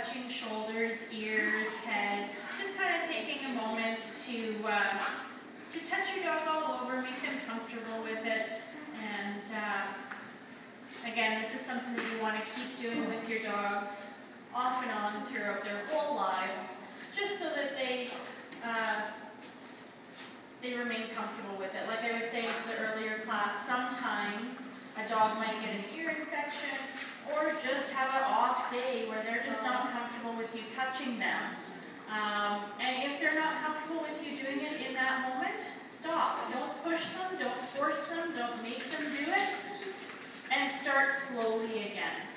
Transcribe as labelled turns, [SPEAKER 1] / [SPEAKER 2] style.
[SPEAKER 1] touching shoulders, ears, head, just kind of taking a moment to touch your dog all over, make them comfortable with it. And again, this is something that you want to keep doing with your dogs off and on throughout their whole lives, just so that they remain comfortable with it. Like I was saying to the earlier class, sometimes a dog might get an ear infection or just have an off day where they're just not comfortable with you touching them. And if they're not comfortable with you doing it in that moment, stop. Don't push them, don't force them, don't make them do it, and start slowly again.